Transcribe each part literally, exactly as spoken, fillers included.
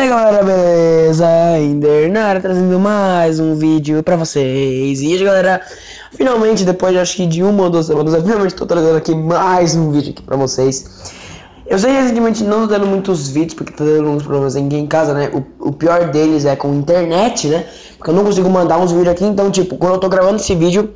aí galera, beleza? Ender trazendo mais um vídeo pra vocês. E hoje galera, finalmente depois de acho que de uma ou duas semanas, eu finalmente tô trazendo aqui mais um vídeo aqui pra vocês. Eu sei que recentemente não tô dando muitos vídeos porque tô dando uns problemas aqui em casa, né? O, o pior deles é com internet, né? Porque eu não consigo mandar uns vídeos aqui, então tipo, quando eu tô gravando esse vídeo,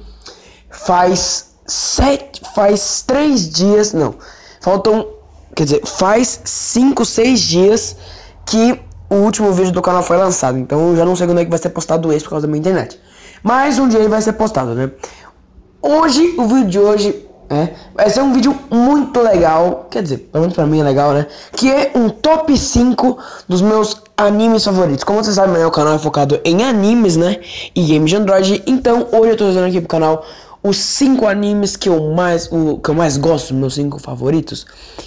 faz sete, faz três dias, não, faltam, quer dizer, faz cinco, seis dias que o último vídeo do canal foi lançado. Então eu já não sei quando é que vai ser postado esse por causa da minha internet. Mas um dia ele vai ser postado, né? Hoje, o vídeo de hoje é, vai ser um vídeo muito legal. Quer dizer, pelo menos pra mim é legal, né? Que é um top cinco dos meus animes favoritos. Como vocês sabem, meu canal é focado em animes, né? E games de Android. Então hoje eu tô trazendo aqui pro canal os cinco animes que eu mais, o, que eu mais gosto, meus cinco favoritos.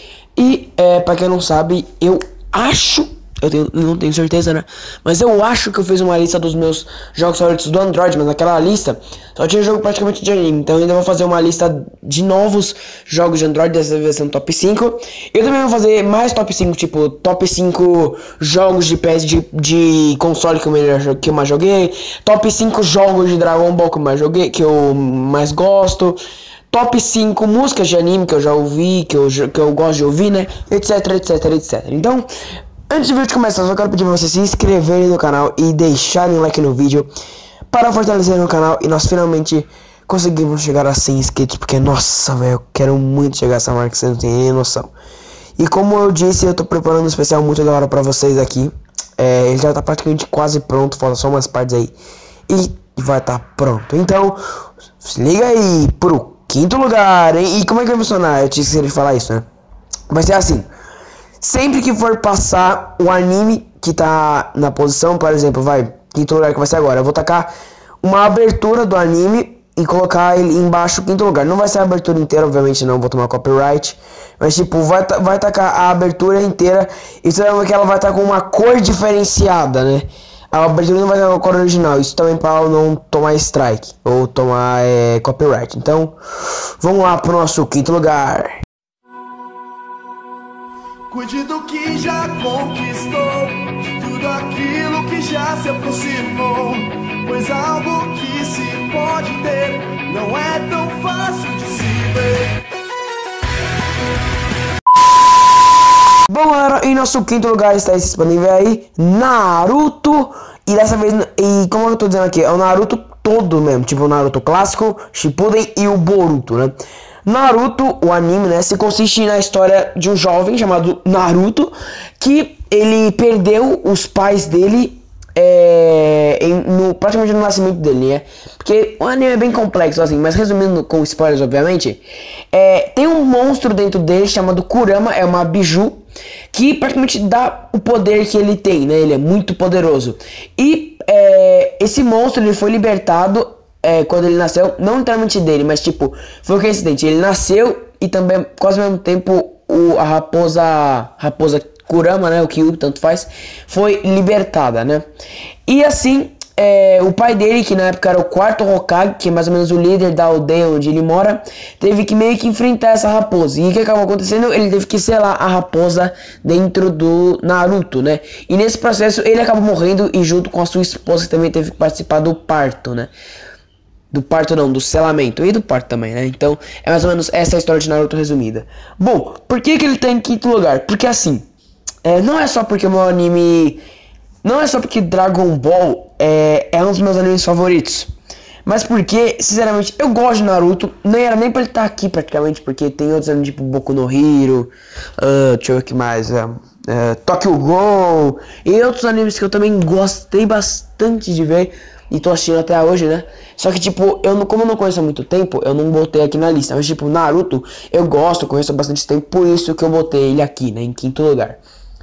E é, pra quem não sabe, eu acho... Eu, tenho, eu não tenho certeza, né? Mas eu acho que eu fiz uma lista dos meus jogos favoritos do Android. Mas naquela lista só tinha jogo praticamente de anime. Então eu ainda vou fazer uma lista de novos jogos de Android. Dessa vez sendo top cinco. Eu também vou fazer mais top cinco. Tipo, top cinco jogos de P S de, de console que eu, melhor, que eu mais joguei. Top cinco jogos de Dragon Ball que eu mais joguei, que eu mais gosto. Top cinco músicas de anime que eu já ouvi, que eu, que eu gosto de ouvir, né? Etc, etc, etc. Então... antes do vídeo começar, eu só quero pedir pra vocês se inscreverem no canal e deixarem um like no vídeo para fortalecer no canal e nós finalmente conseguimos chegar a cem inscritos, porque nossa, velho, eu quero muito chegar a essa marca, vocês não têm nem noção. E como eu disse, eu tô preparando um especial muito da hora pra vocês aqui. É, ele já tá praticamente quase pronto, falta só umas partes aí e vai estar tá pronto. Então, se liga aí pro quinto lugar, hein? E como é que vai funcionar? Eu tinha esquecido de falar isso, né? Vai ser assim. Sempre que for passar o anime que tá na posição, por exemplo, vai, quinto lugar que vai ser agora, eu vou tacar uma abertura do anime e colocar ele embaixo, quinto lugar. Não vai ser a abertura inteira, obviamente não, vou tomar copyright. Mas tipo, vai, vai tacar a abertura inteira e você vai ver que ela vai estar com uma cor diferenciada, né? A abertura não vai estar com a cor original, isso também para não tomar strike ou tomar é, copyright. Então, vamos lá pro nosso quinto lugar. Cuide do que já conquistou, de tudo aquilo que já se aproximou, pois algo que se pode ter não é tão fácil de se ver. Bom galera, em nosso quinto lugar está disponível aí Naruto. E dessa vez, e como eu tô dizendo aqui, é o Naruto todo mesmo, tipo o Naruto clássico, Shippuden e o Boruto, né? Naruto, o anime, né, se consiste na história de um jovem chamado Naruto, que ele perdeu os pais dele é, em, no, praticamente no nascimento dele, né? Porque o anime é bem complexo, assim, mas resumindo com spoilers, obviamente, é, tem um monstro dentro dele chamado Kurama, é uma biju, que praticamente dá o poder que ele tem, né? Ele é muito poderoso. E é, esse monstro ele foi libertado É, quando ele nasceu, não literalmente dele, mas tipo, foi um coincidente. Ele nasceu e também, quase ao mesmo tempo, o, a raposa, raposa Kurama, né, o Kyuubi, tanto faz, foi libertada, né? E assim, é, o pai dele, que na época era o quarto Hokage, que é mais ou menos o líder da aldeia onde ele mora, teve que meio que enfrentar essa raposa. E o que acabou acontecendo? Ele teve que selar a raposa dentro do Naruto, né? E nesse processo ele acabou morrendo e junto com a sua esposa que também teve que participar do parto, né? Do parto não, do selamento e do parto também, né? Então, é mais ou menos essa a história de Naruto resumida. Bom, por que que ele tá em quinto lugar? Porque assim, é, não é só porque o meu anime... Não é só porque Dragon Ball é, é um dos meus animes favoritos. Mas porque, sinceramente, eu gosto de Naruto. Nem era nem pra ele estar aqui praticamente, porque tem outros animes tipo Boku no Hero, uh, deixa eu ver o que mais, uh, uh, Tokyo Ghoul e outros animes que eu também gostei bastante de ver. E tô assistindo até hoje, né? Só que, tipo, eu não, como eu não conheço há muito tempo, eu não botei aqui na lista. Mas, tipo, Naruto, eu gosto, conheço há bastante tempo, por isso que eu botei ele aqui, né? Em quinto lugar.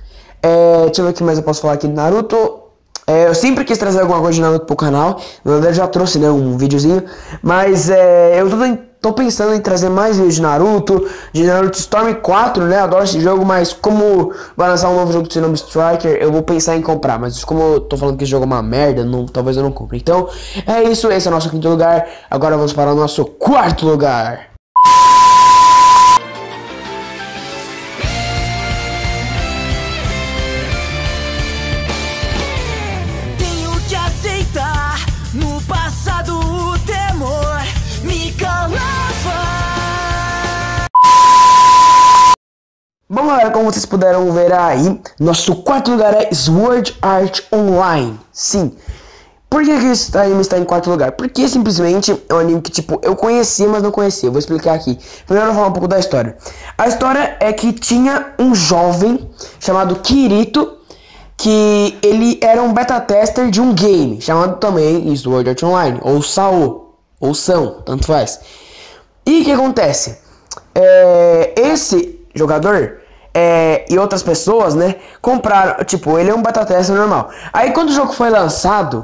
É, deixa eu ver o que mais eu posso falar aqui de Naruto. É, eu sempre quis trazer alguma coisa de Naruto pro canal. Na verdade, eu já trouxe, né? Um videozinho. Mas, é, eu tô, tô pensando em trazer mais vídeos de Naruto. De Naruto Storm quatro, né? Adoro esse jogo, mas como vai lançar um novo jogo de seu nome Striker, eu vou pensar em comprar. Mas como eu tô falando que esse jogo é uma merda, não, talvez eu não compre. Então, é isso. Esse é o nosso quinto lugar. Agora vamos para o nosso quarto lugar. Bom, galera, como vocês puderam ver aí, nosso quarto lugar é Sword Art Online. Sim. Por que, que esse anime está em quarto lugar? Porque simplesmente é um anime que, tipo, eu conhecia, mas não conhecia. Eu vou explicar aqui. Primeiro eu vou falar um pouco da história. A história é que tinha um jovem chamado Kirito, que ele era um beta tester de um game, chamado também Sword Art Online, ou S A O, ou São, tanto faz. E o que acontece? É, esse jogador... É, e outras pessoas, né, compraram, tipo, ele é um beta tester normal. Aí quando o jogo foi lançado,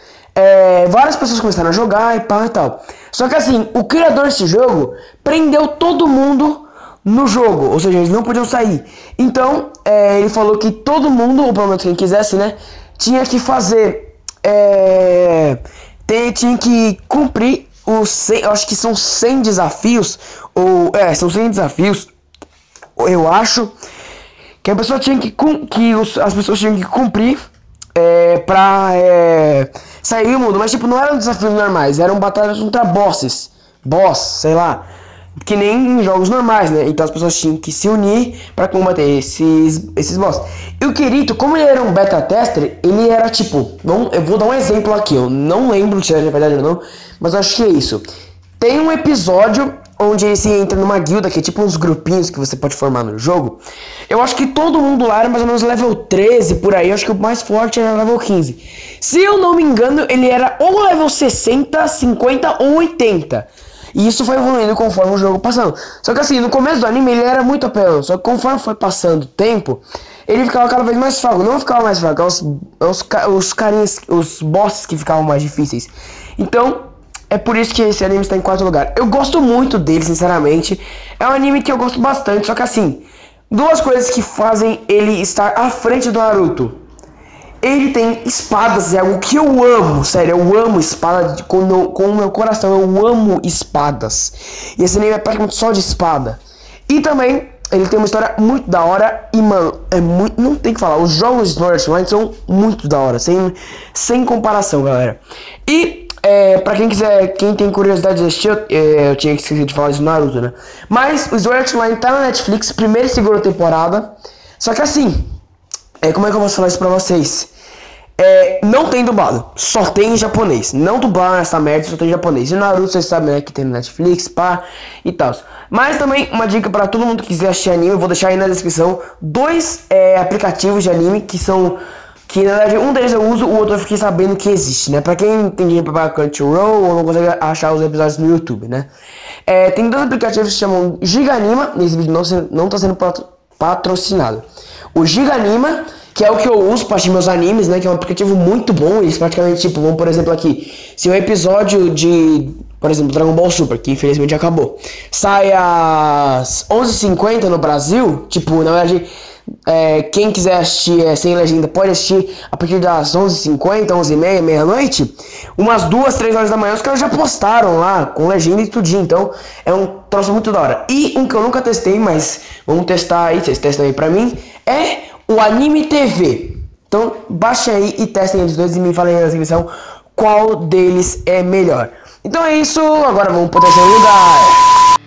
é, várias pessoas começaram a jogar e pá e tal. Só que assim, o criador desse jogo prendeu todo mundo no jogo, ou seja, eles não podiam sair. Então, é, ele falou que todo mundo, ou pelo menos quem quisesse, né, tinha que fazer, é, tem, tinha que cumprir os cem, acho que são cem desafios, ou, é, são cem desafios, eu acho que a pessoa tinha que, que os, as pessoas tinham que cumprir é, pra é, sair do mundo. Mas tipo, não eram desafios normais, eram batalhas contra bosses, boss, sei lá, que nem em jogos normais, né? Então as pessoas tinham que se unir pra combater esses, esses boss. E o Kirito, como ele era um beta tester, ele era tipo, vamos, eu vou dar um exemplo aqui, eu não lembro se é verdade ou não, mas eu acho que é isso. Tem um episódio onde ele se entra numa guilda, que é tipo uns grupinhos que você pode formar no jogo. Eu acho que todo mundo lá era mais ou menos level treze, por aí. Eu acho que o mais forte era level quinze. Se eu não me engano, ele era ou level sessenta, cinquenta ou oitenta. E isso foi evoluindo conforme o jogo passando. Só que assim, no começo do anime ele era muito apelão. Só que conforme foi passando o tempo, ele ficava cada vez mais fraco. Não ficava mais fraco, os, os, os carinhas, os bosses que ficavam mais difíceis. Então... é por isso que esse anime está em quarto lugar. Eu gosto muito dele, sinceramente. É um anime que eu gosto bastante. Só que assim, duas coisas que fazem ele estar à frente do Naruto. Ele tem espadas, é algo que eu amo. Sério, eu amo espada com o meu, com o meu coração. Eu amo espadas. E esse anime é praticamente só de espada. E também, ele tem uma história muito da hora. E mano, é muito, não tem que falar. Os jogos de Sword Art Online são muito da hora. Sem, sem comparação, galera. E... É, pra quem quiser, quem tem curiosidade de assistir, eu, é, eu tinha que esquecer de falar isso do Naruto, né? Mas o Sword Art Online tá na Netflix, primeira e segunda temporada. Só que assim, é, como é que eu posso falar isso pra vocês? É, não tem dublado, só tem em japonês. Não dublaram essa merda, só tem em japonês. E o Naruto, vocês sabem, né, que tem na Netflix, pá, e tal. Mas também, uma dica pra todo mundo que quiser assistir anime, eu vou deixar aí na descrição dois é, aplicativos de anime que são... que na verdade um deles eu uso, o outro eu fiquei sabendo que existe, né? Pra quem tem dinheiro pra pagar Crunchyroll ou não consegue achar os episódios no YouTube, né? É, tem dois aplicativos que se chamam Giganima, nesse vídeo não, não tá sendo patrocinado. O Giganima, que é o que eu uso pra assistir meus animes, né? Que é um aplicativo muito bom, eles praticamente, tipo, vão, por exemplo, aqui, se um episódio de, por exemplo, Dragon Ball Super, que infelizmente acabou, sai às onze e cinquenta no Brasil, tipo, na verdade... É, quem quiser assistir é, sem legenda pode assistir a partir das onze e cinquenta, onze e meia, meia-noite. Umas duas, três horas da manhã os caras já postaram lá com legenda e tudinho. Então é um troço muito da hora. E um que eu nunca testei, mas vamos testar aí, vocês testam aí pra mim, é o Anime T V. Então baixem aí e testem eles dois e me falem na descrição qual deles é melhor. Então é isso, agora vamos pro terceiro lugar.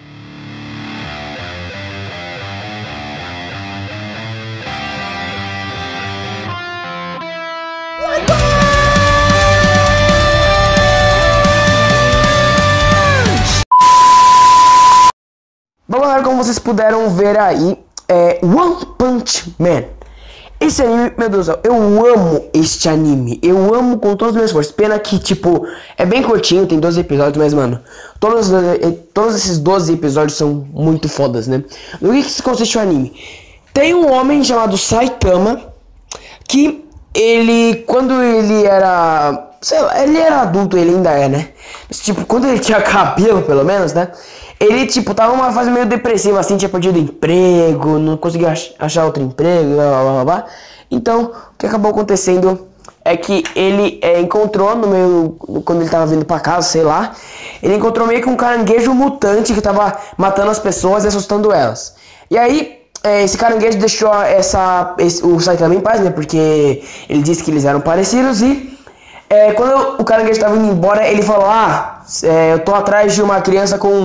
Bom, galera, como vocês puderam ver aí, é One Punch Man. Esse anime, meu Deus do céu, eu amo este anime. Eu amo com todos os meus esforços. Pena que, tipo, é bem curtinho, tem doze episódios, mas, mano, todos, todos esses doze episódios são muito fodas, né? No que, que consiste o anime? Tem um homem chamado Saitama, que ele, quando ele era... sei lá, ele era adulto, ele ainda é, né? Mas, tipo, quando ele tinha cabelo, pelo menos, né? Ele, tipo, tava numa fase meio depressiva, assim, tinha perdido emprego, não conseguia achar outro emprego, blá, blá, blá, blá. Então, o que acabou acontecendo é que ele é, encontrou no meio, quando ele tava vindo pra casa, sei lá, ele encontrou meio que um caranguejo mutante que tava matando as pessoas e assustando elas. E aí, é, esse caranguejo deixou essa, esse, o Saitama em paz, né? Porque ele disse que eles eram parecidos e... É, quando o caranguejo estava indo embora, ele falou, ah, é, eu tô atrás de uma criança com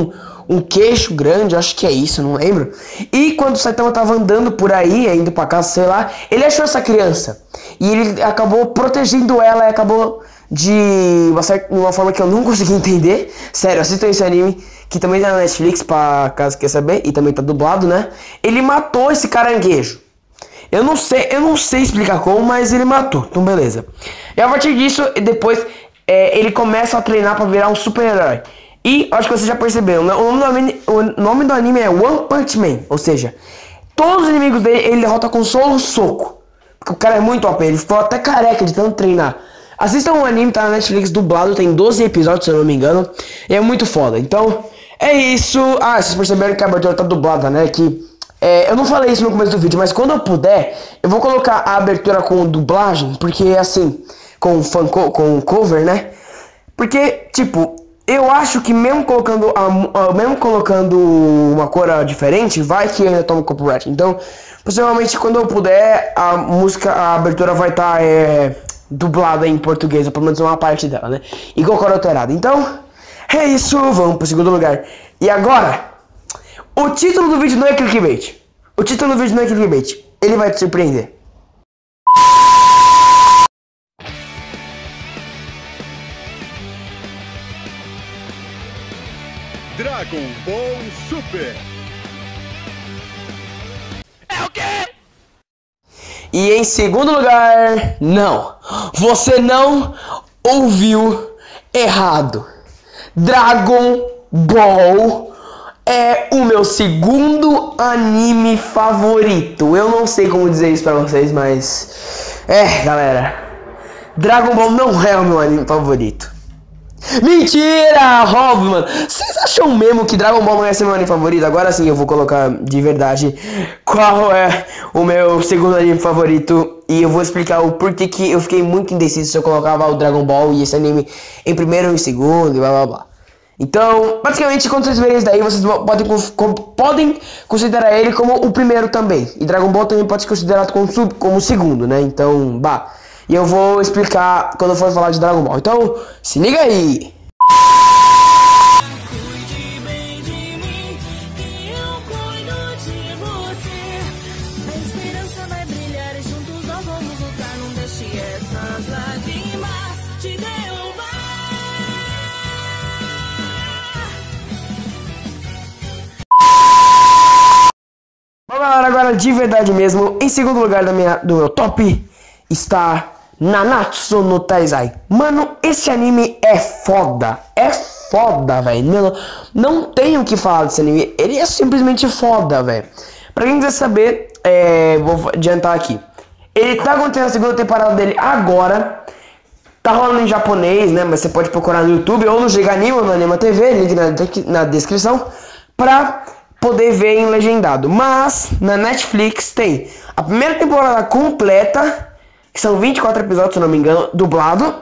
um queixo grande, acho que é isso, não lembro. E quando o Saitama tava andando por aí, indo pra casa, sei lá, ele achou essa criança. E ele acabou protegendo ela e acabou de uma, certa, uma forma que eu não consegui entender. Sério, assistam esse anime, que também tá na Netflix, pra caso quer saber, e também tá dublado, né? Ele matou esse caranguejo. Eu não sei, eu não sei explicar como, mas ele matou, então beleza. E a partir disso, depois é, ele começa a treinar pra virar um super-herói. E acho que vocês já perceberam, né? o, nome do anime, o nome do anime é One Punch Man, ou seja, todos os inimigos dele ele derrota com só um soco. Porque o cara é muito O P, ele ficou até careca de tanto treinar. Assistam um anime, tá na Netflix dublado, tem doze episódios se eu não me engano, e é muito foda. Então, é isso. Ah, vocês perceberam que a abertura tá dublada, né? Que é, eu não falei isso no começo do vídeo, mas quando eu puder, eu vou colocar a abertura com dublagem, porque assim, com fan co com cover, né? Porque, tipo, eu acho que mesmo colocando, a, a, mesmo colocando uma cor diferente, vai que ainda toma copyright. Então, possivelmente quando eu puder, a música, a abertura vai estar tá, é, dublada em português, ou pelo menos uma parte dela, né? E com a cor alterada. Então, é isso, vamos pro segundo lugar. E agora, o título do vídeo não é clickbait. O título do vídeo não é clickbait. Ele vai te surpreender. Dragon Ball Super. É o quê? E em segundo lugar, não. Você não ouviu errado. Dragon Ball é o meu segundo anime favorito. Eu não sei como dizer isso pra vocês, mas... É, galera. Dragon Ball não é o meu anime favorito. Mentira! Óbvio, mano. Vocês acham mesmo que Dragon Ball não ia ser meu anime favorito? Agora sim eu vou colocar de verdade qual é o meu segundo anime favorito. E eu vou explicar o porquê que eu fiquei muito indeciso se eu colocava o Dragon Ball e esse anime em primeiro ou em segundo e blá blá blá. Então, basicamente, quando vocês verem isso daí, vocês podem, podem considerar ele como o primeiro também. E Dragon Ball também pode ser considerado como, como o segundo, né? Então, bah. E eu vou explicar quando eu for falar de Dragon Ball. Então, se liga aí! Cuide bem de mim, que eu cuido de você. A esperança vai brilhar e juntos nós vamos lutar. Não deixe essas lágrimas te derrubar. Bom, galera, agora de verdade mesmo, em segundo lugar da minha, do meu top está Nanatsu no Taizai. Mano, esse anime é foda. É foda, velho. Não tenho o que falar desse anime. Ele é simplesmente foda, velho. Pra quem quiser saber, é, vou adiantar aqui. Ele tá acontecendo a segunda temporada dele agora. Tá rolando em japonês, né? Mas você pode procurar no YouTube ou no Giga Anime ou no Anima T V, link na, na descrição, pra poder ver em legendado. Mas na Netflix tem a primeira temporada completa, que são vinte e quatro episódios, se não me engano, dublado.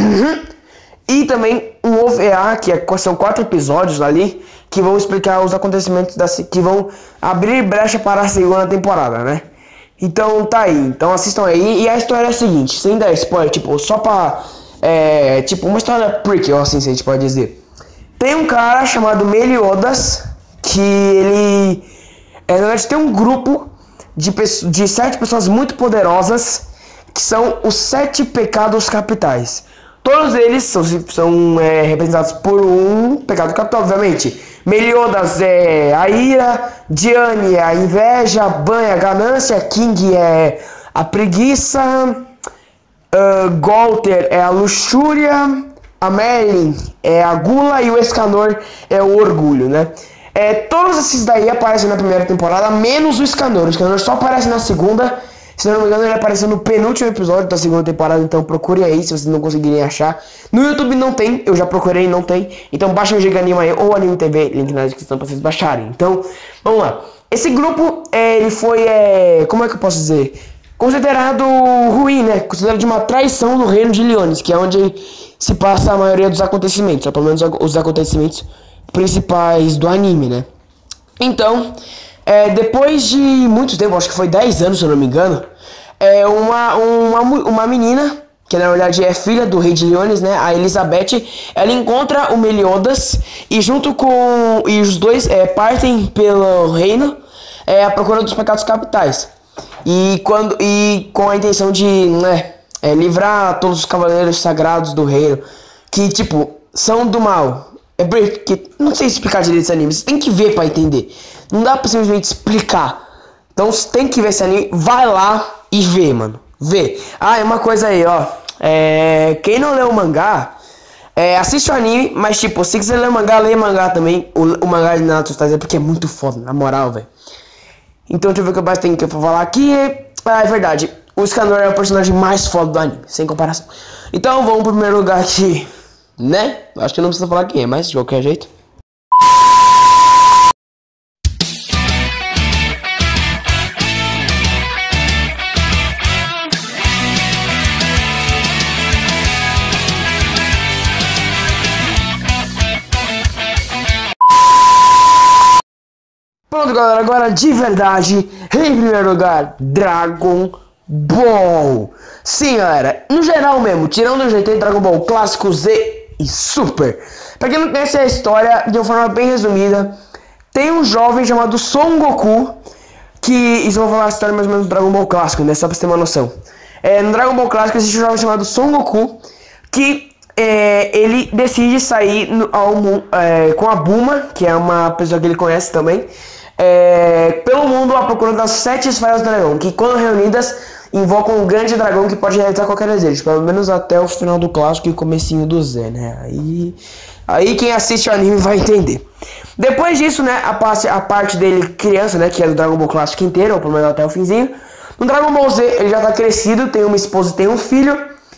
E também um O V A, que é, são quatro episódios ali, que vão explicar os acontecimentos, da, que vão abrir brecha para a segunda temporada, né? Então tá aí, então assistam aí. E a história é a seguinte, sem dar spoiler, tipo, só pra... É, tipo, uma história prequel, assim, se a gente pode dizer. Tem um cara chamado Meliodas, que ele... É, na verdade, tem um grupo de, de sete pessoas muito poderosas, que são os sete pecados capitais. Todos eles são, são é, representados por um pecado capital, obviamente. Meliodas é a ira, Diane é a inveja, Ban é a ganância, King é a preguiça, uh, Golter é a luxúria, a Merlin é a gula e o Escanor é o orgulho, né? É, todos esses daí aparecem na primeira temporada, menos o Escanor. O Escanor só aparece na segunda. Se não me engano, ele apareceu no penúltimo episódio da segunda temporada, então procurem aí se vocês não conseguirem achar. No YouTube não tem, eu já procurei e não tem. Então baixem o Giga Anime aí ou Anime T V, link na descrição pra vocês baixarem. Então, vamos lá. Esse grupo, é, ele foi, é, como é que eu posso dizer? Considerado ruim, né? Considerado de uma traição do reino de Leones, que é onde se passa a maioria dos acontecimentos, ou pelo menos os acontecimentos principais do anime, né? Então... É, depois de muito tempo, acho que foi dez anos, se eu não me engano, é, uma, uma, uma menina que na verdade é filha do rei de Leones, né? A Elizabeth, ela encontra o Meliodas e junto com... E os dois é, partem pelo reino é, à procura dos pecados capitais. E, quando, e com a intenção de né, é, livrar todos os cavaleiros sagrados do reino, que tipo, são do mal. É porque, não sei explicar direito esse anime, você tem que ver pra entender. Não dá pra simplesmente explicar. Então você tem que ver esse anime, vai lá e vê, mano. Vê. Ah, é uma coisa aí, ó. É, quem não leu o mangá, é, assiste o anime, mas tipo, se quiser ler o mangá, leia o mangá também. O, o mangá de Naruto tá dizendo porque é muito foda, na moral, velho. Então deixa eu ver o que eu mais tenho que falar aqui. Ah, é verdade. O Escanor é o personagem mais foda do anime, sem comparação. Então vamos pro primeiro lugar aqui, né? Acho que não precisa falar quem é, mas de qualquer jeito. Pronto, galera, agora de verdade, em primeiro lugar, Dragon Ball. Sim, galera, no geral mesmo, tirando o G T, Dragon Ball Clássico, Z e Super. Pra quem não conhece a história, de uma forma bem resumida, tem um jovem chamado Son Goku, que, isso eu vou falar a história mais ou menos do Dragon Ball Clássico, né, só pra você ter uma noção. É, no Dragon Ball Clássico existe um jovem chamado Son Goku, que é, ele decide sair no, ao, é, com a Bulma, que é uma pessoa que ele conhece também, É, pelo mundo à procura das sete esferas do dragão, que quando reunidas invocam um grande dragão que pode realizar qualquer desejo, pelo menos até o final do clássico e o comecinho do Z, né? Aí, aí quem assiste o anime vai entender. Depois disso, né, a parte, a parte dele criança, né, que é do Dragon Ball clássico inteiro, ou pelo menos até o finzinho. No Dragon Ball Z ele já tá crescido, tem uma esposa e tem um filho.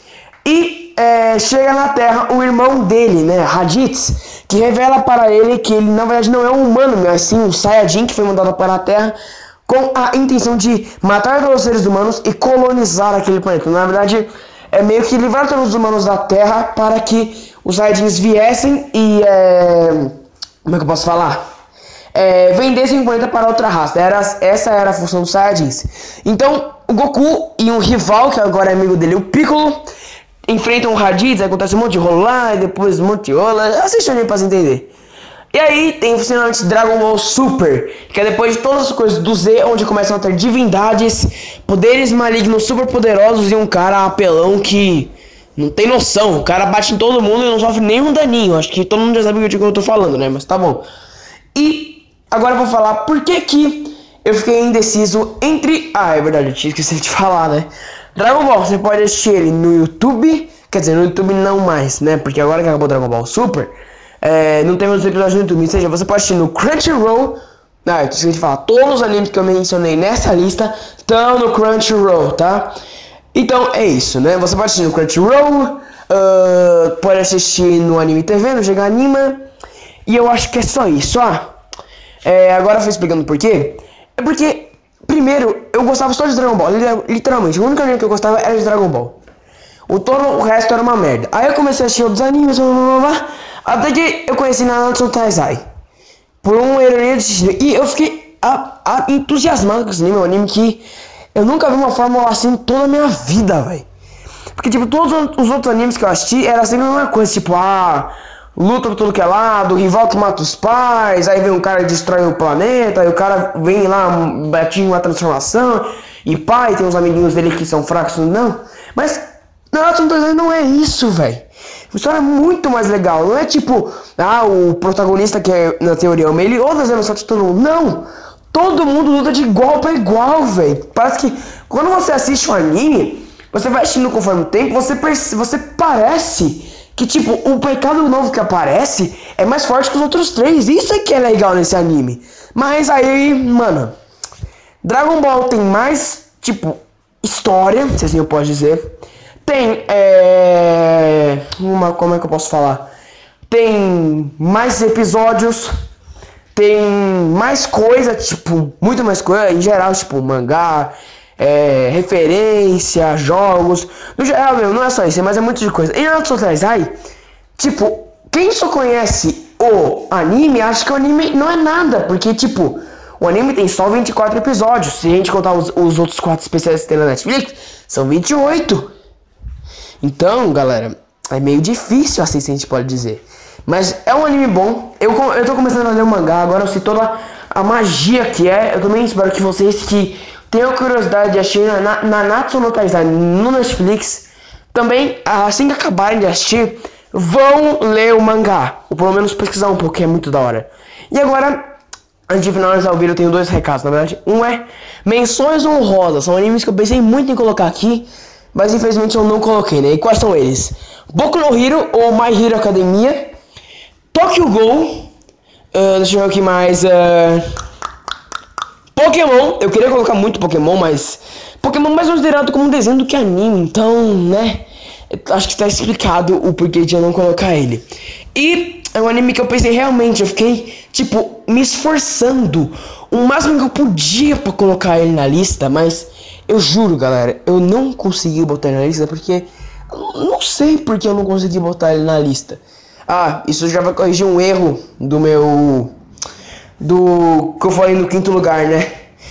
E é, chega na Terra o irmão dele, né, Raditz, que revela para ele que ele na verdade não é um humano, mas sim um Saiyajin que foi mandado para a Terra com a intenção de matar todos os seres humanos e colonizar aquele planeta. Na verdade, é meio que livrar todos os humanos da Terra para que os Saiyajins viessem e... É, como é que eu posso falar? É, vendessem o planeta para outra raça. Era, essa era a função dos Saiyajins. Então, o Goku e um rival, que agora é amigo dele, o Piccolo, enfrentam o Raditz, acontece um monte de rolar, e depois um monte de rola. Assiste o anime pra você entender. E aí tem finalmente Dragon Ball Super, que é depois de todas as coisas do Z, onde começam a ter divindades, poderes malignos super poderosos e um cara apelão que não tem noção. O cara bate em todo mundo e não sofre nenhum daninho. Acho que todo mundo já sabe o que eu tô falando, né? Mas tá bom. E agora eu vou falar por que que eu fiquei indeciso entre... Ah, é verdade, eu tinha esquecido de falar, né? Dragon Ball, você pode assistir ele no YouTube, quer dizer, no YouTube não mais, né? Porque agora que acabou Dragon Ball Super, é, não tem mais episódios no YouTube. Ou seja, você pode assistir no Crunchyroll. Ah, eu esqueci de falar, todos os animes que eu mencionei nessa lista estão no Crunchyroll, tá? Então é isso, né? Você pode assistir no Crunchyroll, uh, pode assistir no Anime T V, no G H Anima. E eu acho que é só isso, ó. É, agora eu vou explicando por quê. É porque... Primeiro, eu gostava só de Dragon Ball, literalmente, o único anime que eu gostava era de Dragon Ball. O todo, o resto era uma merda. Aí eu comecei a assistir outros animes, blá, blá, blá, até que eu conheci Nanatsu no Taizai. Por um ironia do destino. E eu fiquei a, a, entusiasmado com esse anime, é um anime que eu nunca vi uma fórmula assim em toda a minha vida, velho. Porque, tipo, todos os outros animes que eu assisti era sempre a mesma coisa, tipo, ah... luta por tudo que é lado, o rival que mata os pais, aí vem um cara e destrói o planeta, aí o cara vem lá, batinha uma transformação, e pai, tem uns amiguinhos dele que são fracos, não. Mas Naruto não é isso, velho. A história é muito mais legal, não é tipo, ah, o protagonista que é, na teoria, o Meliodas é só de todo mundo. Não! Todo mundo luta de igual pra igual, velho. Parece que quando você assiste um anime, você vai assistindo conforme o tempo, você, você parece... que tipo, o pecado novo que aparece é mais forte que os outros três. Isso é que é legal nesse anime. Mas aí, mano, Dragon Ball tem mais, tipo, história, se assim eu posso dizer. Tem, é... Uma, como é que eu posso falar? Tem mais episódios. Tem mais coisa, tipo, muito mais coisa. Em geral, tipo, mangá... É, referência, jogos. No geral, meu, não é só isso, mas é muito de coisa. E Nanatsu no Taizai, tipo, quem só conhece o anime, acha que o anime não é nada. Porque, tipo, o anime tem só vinte e quatro episódios. Se a gente contar os, os outros quatro especiais que tem na Netflix, são vinte e oito. Então, galera, é meio difícil assim, se a gente pode dizer. Mas é um anime bom. Eu, eu tô começando a ler o mangá, agora eu sei toda a magia que é. Eu também espero que vocês que tenham curiosidade de assistir na, na Natsu no Taizai no Netflix, também, assim que acabarem de assistir, vão ler o mangá. Ou pelo menos pesquisar um pouco, que é muito da hora. E agora, antes de finalizar o vídeo, eu tenho dois recados, na verdade. Um é menções honrosas. São animes que eu pensei muito em colocar aqui, mas infelizmente eu não coloquei, né? E quais são eles? Boku no Hero ou My Hero Academia, Tokyo Ghoul, uh, deixa eu ver o que mais, uh, Pokémon. Eu queria colocar muito Pokémon, mas Pokémon mais considerado como um desenho do que anime, então, né, acho que tá explicado o porquê de eu não colocar ele. E é um anime que eu pensei realmente, eu fiquei, tipo, me esforçando o máximo que eu podia pra colocar ele na lista, mas eu juro, galera, eu não consegui botar ele na lista porque não sei porque eu não consegui botar ele na lista. Ah, isso já vai corrigir um erro do meu... Do que eu falei no quinto lugar, né?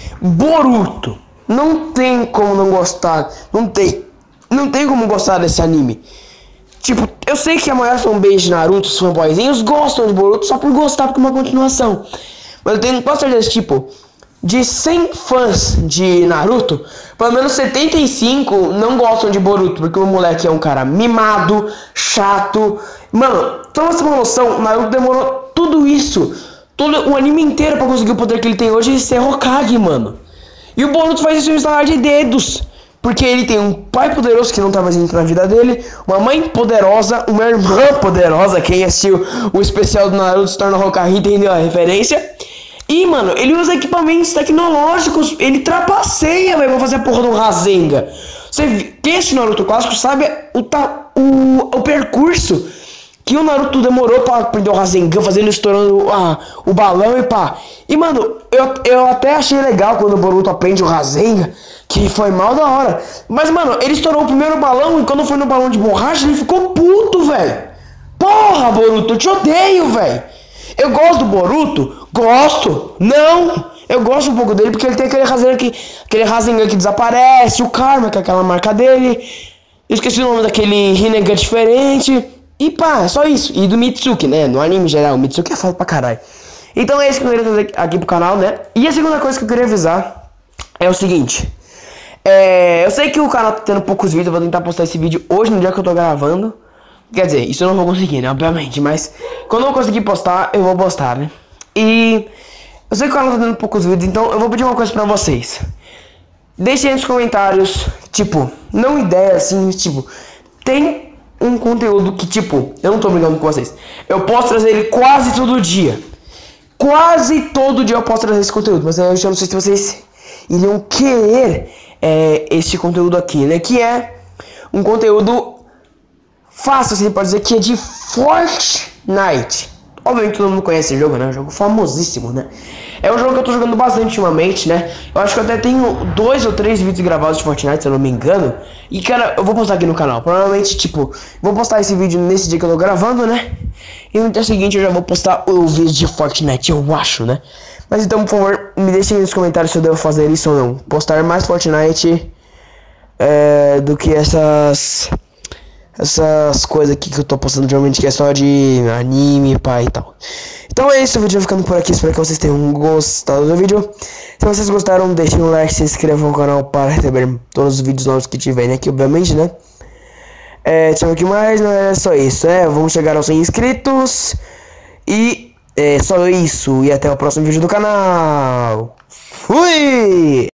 Boruto. Não tem como não gostar. Não tem. Não tem como gostar desse anime. Tipo, eu sei que a maior fanbase de Naruto, os fanboyzinhos, gostam de Boruto só por gostar, porque é uma continuação. Mas eu tenho quase certeza, tipo, de cem fãs de Naruto, pelo menos setenta e cinco não gostam de Boruto, porque o moleque é um cara mimado, chato. Mano, só pra você ter uma noção, Naruto demorou tudo isso, todo o anime inteiro pra conseguir o poder que ele tem hoje e ser Hokage, mano. E o Boruto faz isso em um estalar de dedos, porque ele tem um pai poderoso que não tá mais indo na vida dele, uma mãe poderosa, uma irmã poderosa. Quem assistiu o especial do Naruto se torna Hokage entendeu a referência. E, mano, ele usa equipamentos tecnológicos, ele trapaceia, velho, pra fazer a porra do Rasengan. Você, quem assistiu Naruto clássico sabe o, o, o percurso que o Naruto demorou pra aprender o Rasengan, fazendo, estourando ah, o balão e pá. E, mano, eu, eu até achei legal quando o Boruto aprende o Rasengan, que foi mal da hora. Mas, mano, ele estourou o primeiro balão e quando foi no balão de borracha, ele ficou puto, velho. Porra, Boruto, eu te odeio, velho. Eu gosto do Boruto? Gosto. Não, eu gosto um pouco dele porque ele tem aquele Rasengan que, aquele Rasengan que desaparece, o Karma, que é aquela marca dele. Eu esqueci o nome daquele Rinnegan diferente. E pá, é só isso. E do Mitsuki, né? No anime em geral, o Mitsuki é foda pra caralho. Então é isso que eu queria trazer aqui pro canal, né? E a segunda coisa que eu queria avisar é o seguinte. É, eu sei que o canal tá tendo poucos vídeos, eu vou tentar postar esse vídeo hoje, no dia que eu tô gravando. Quer dizer, isso eu não vou conseguir, né? Obviamente, mas quando eu conseguir postar, eu vou postar, né? E eu sei que o canal tá tendo poucos vídeos, então eu vou pedir uma coisa pra vocês. Deixem aí nos comentários, tipo, não ideia assim, tipo, tem um conteúdo que, tipo, eu não tô brigando com vocês, eu posso trazer ele quase todo dia. Quase todo dia eu posso trazer esse conteúdo, mas eu já não sei se vocês iriam querer é, esse conteúdo aqui, né? Que é um conteúdo fácil, você pode dizer que é de Fortnite. Obviamente todo mundo conhece esse jogo, né? É um jogo famosíssimo, né? É um jogo que eu tô jogando bastante ultimamente, né? Eu acho que eu até tenho dois ou três vídeos gravados de Fortnite, se eu não me engano. E, cara, eu vou postar aqui no canal. Provavelmente, tipo, vou postar esse vídeo nesse dia que eu tô gravando, né? E no dia seguinte eu já vou postar o vídeo de Fortnite, eu acho, né? Mas então, por favor, me deixem aí nos comentários se eu devo fazer isso ou não. Postar mais Fortnite é, do que essas... Essas coisas aqui que eu tô postando geralmente, que é só de anime, pá e tal. Então é isso, o vídeo vai ficando por aqui. Espero que vocês tenham gostado do vídeo. Se vocês gostaram, deixem um like, se inscrevam no canal para receber todos os vídeos novos que tiverem aqui, obviamente, né? É, deixa eu ver o que mais, não é só isso, é, vamos chegar aos cem inscritos. E é só isso, e até o próximo vídeo do canal. Fui!